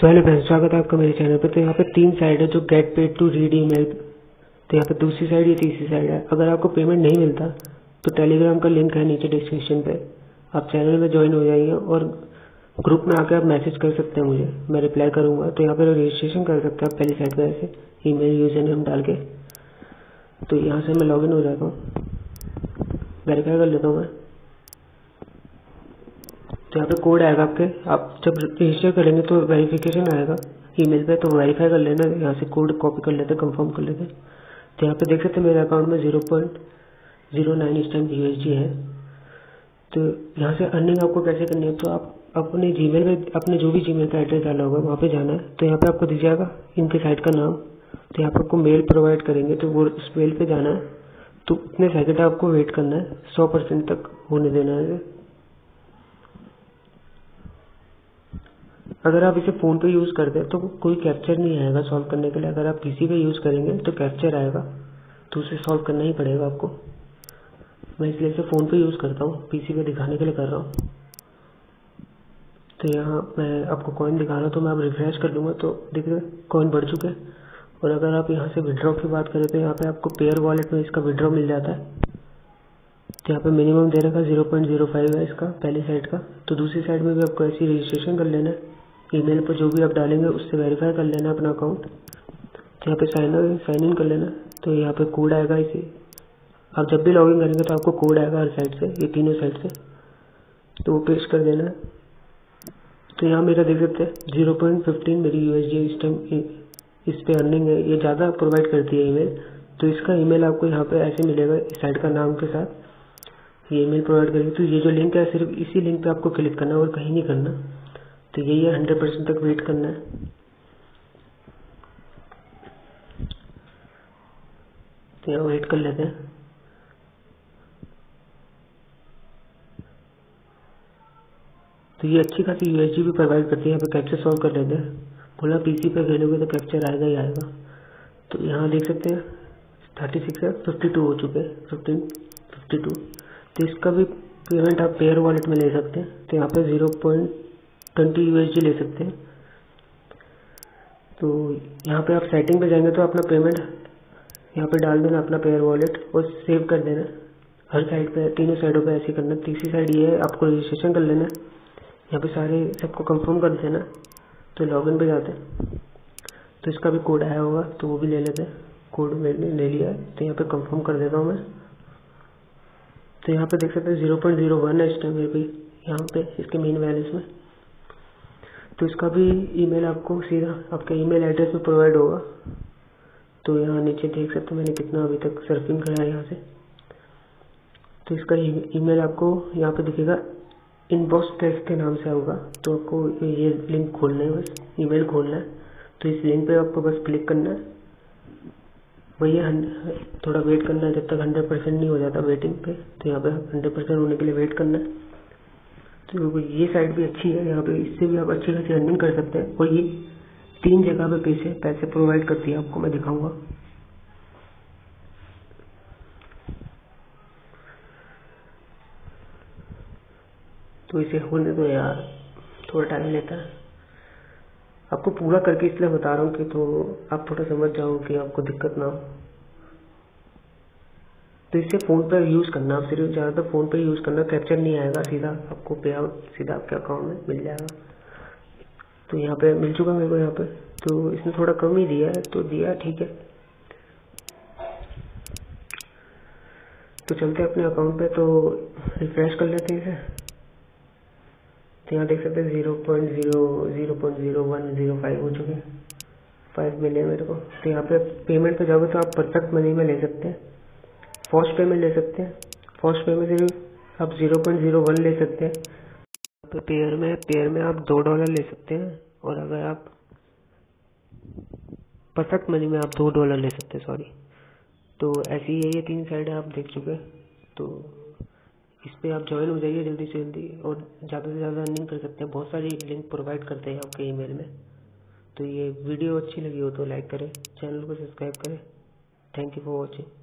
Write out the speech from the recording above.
So hello friends, स्वागत है आपका मेरे चैनल पे। तो यहाँ पे तीन साइड है, जो get paid to read email. तो यहाँ पे दूसरी साइड, ये तीसरी साइड है। अगर आपको पेमेंट नहीं मिलता तो टेलीग्राम का लिंक है नीचे डिस्क्रिप्शन पे, आप चैनल में ज्वाइन हो जाइए और ग्रुप में आकर आप मैसेज कर सकते हैं मुझे, मैं रिप्लाई करूँगा। तो यहाँ पे रजिस्ट्रेशन कर सकते हैं आप पहली साइड पर ऐसे ईमेल यूजर नेम डाल के। तो यहाँ से मैं लॉगिन हो जाता हूँ, वेरीफाई कर लेता हूँ मैं। तो यहाँ पे कोड आएगा आपके, आप जब रजिस्टर करेंगे तो वेरिफिकेशन आएगा ईमेल पे, तो वेरीफाई कर लेना। यहाँ से कोड कॉपी कर लेते, कंफर्म कर लेते। तो यहाँ पे देख सकते हैं मेरे अकाउंट में 0.09 इस टाइम USD है। तो यहाँ से अर्निंग आपको कैसे करनी है, तो आप अपने जीमेल में अपने जो भी जीमेल का एड्रेस डाला होगा वहाँ पे जाना है। तो यहाँ पे आपको दिख जाएगा इनके साइट का नाम। तो यहाँ पे आपको मेल प्रोवाइड करेंगे, तो वो उस मेल पे जाना है। तो उतने सेकंड आपको वेट करना है, 100% तक होने देना है। अगर आप इसे फ़ोन पे यूज़ करते हैं तो कोई कैप्चर नहीं आएगा सॉल्व करने के लिए। अगर आप पीसी पे यूज़ करेंगे तो कैप्चर आएगा, तो उसे सॉल्व करना ही पड़ेगा आपको। मैं इसलिए इसे फ़ोन पे यूज़ करता हूँ, पीसी पे दिखाने के लिए कर रहा हूँ। तो यहाँ मैं आपको कॉइन दिखा रहा हूँ, तो मैं अब रिफ्रेश कर लूँगा तो देखिए कॉइन बढ़ चुके हैं। और अगर आप यहाँ से विड्रॉ की बात करें तो यहाँ पे आपको पेयर वॉलेट में इसका विड्रॉ मिल जाता है। तो यहाँ पे मिनिमम दे रखा 0.05 है इसका पहली साइड का। तो दूसरी साइड में भी आपको ऐसी रजिस्ट्रेशन कर लेना है, ईमेल पर जो भी आप डालेंगे उससे वेरीफाई कर लेना अपना अकाउंट। तो यहाँ पे साइन इन कर लेना। तो यहाँ पे कोड आएगा, इसे आप जब भी लॉगिन करेंगे तो आपको कोड आएगा हर साइड से, ये तीनों साइड से, तो वो पेस्ट कर देना है। तो यहाँ मेरा देख सकते हैं 0.15 मेरी USD इस टाइम इस पे अर्निंग है। ये ज़्यादा प्रोवाइड करती है ईमेल। तो इसका ईमेल आपको यहाँ पे ऐसे मिलेगा इस साइट का नाम के साथ, ये ईमेल प्रोवाइड करेगी। तो ये जो लिंक है सिर्फ इसी लिंक पे आपको क्लिक करना है और कहीं नहीं करना। तो यही है, 100% तक वेट करना है। तो यहाँ वेट कर लेते हैं। तो ये अच्छी खासी USD भी प्रोवाइड करती है। यहाँ पे कैप्चर सॉल्व कर लेते हैं, बोला पीसी पे खेलोगे तो कैप्चर आएगा ही आएगा। तो यहाँ देख सकते हैं 36 है, 52 हो चुके हैं, 52। तो इसका भी पेमेंट आप पेयर वॉलेट में ले सकते हैं। तो यहाँ पे 0.20 USD ले सकते हैं। तो यहाँ पे आप सेटिंग पे जाएंगे तो अपना पेमेंट यहाँ पे डाल देना, अपना पेयर वॉलेट, और सेव कर देना। हर साइड पे, तीनों साइडों पे ऐसे करना। तीसरी साइड ये है, आपको रजिस्ट्रेशन कर लेना। यहाँ पे सारे सबको कंफर्म कर देना। तो लॉगिन पे जाते हैं, तो इसका भी कोड आया होगा तो वो भी ले लेते हैं। कोड मैंने ले लिया है, तो यहाँ पे कंफर्म कर देता हूँ मैं। तो यहाँ पे देख सकते हैं 0.01 है इस टाइम मेरे भी यहाँ पे इसके मेन बैलेंस में। तो इसका भी ईमेल आपको सीधा आपके ईमेल एड्रेस में प्रोवाइड होगा। तो यहाँ नीचे देख सकते हैं मैंने कितना अभी तक सर्फिंग करा है यहाँ से। तो इसका ईमेल आपको यहाँ पे दिखेगा, इनबॉक्स टेस्ट के नाम से होगा। तो आपको ये लिंक खोलना है, बस ईमेल खोलना है। तो इस लिंक पे आपको बस क्लिक करना है, भैया थोड़ा वेट करना है जब तक 100% नहीं हो जाता वेटिंग पे। तो यहाँ पे 100% होने के लिए वेट करना है। तो ये साइट भी अच्छी है, यहाँ पे इससे भी आप अच्छी खासी अर्निंग कर सकते हैं। और ये 3 जगह पे पैसे प्रोवाइड करती है आपको, मैं दिखाऊंगा। तो इसे होने दो यार, थोड़ा टाइम लेता है। आपको पूरा करके इसलिए बता रहा हूँ कि तो आप थोड़ा समझ जाओ कि आपको दिक्कत ना हो। तो इसे फ़ोन पर यूज़ करना, आप सिर्फ ज़्यादातर फ़ोन पर यूज़ करना। कैप्चर नहीं आएगा, सीधा आपको पे आउट सीधा आपके अकाउंट में मिल जाएगा। तो यहाँ पे मिल चुका मेरे को यहाँ पे। तो इसने थोड़ा कम ही दिया है, तो दिया ठीक है। तो चलते हैं अपने अकाउंट पे, तो रिफ्रेश कर लेते हैं इसे। तो यहाँ देख सकते हैं 0.0105 हो चुके हैं, 5 मिले मेरे को। तो यहाँ पे पेमेंट पे जाओगे तो आप परफेक्ट मनी में ले सकते हैं, फर्स्ट पेमेंट ले सकते हैं। फर्स्ट पेमेंट सिर्फ आप 0.01 ले सकते हैं। तो पेयर में आप $2 ले सकते हैं। और अगर आप परफेक्ट मनी में आप $2 ले सकते हैं, सॉरी। तो ऐसी ही है, ये 3 साइड आप देख चुके हैं। तो इस पे आप ज्वाइन हो जाइए जल्दी से जल्दी, और ज़्यादा से ज़्यादा अर्निंग कर सकते हैं। बहुत सारी लिंक प्रोवाइड करते हैं आपके ईमेल में। तो ये वीडियो अच्छी लगी हो तो लाइक करें, चैनल को सब्सक्राइब करें। Thank you for watching.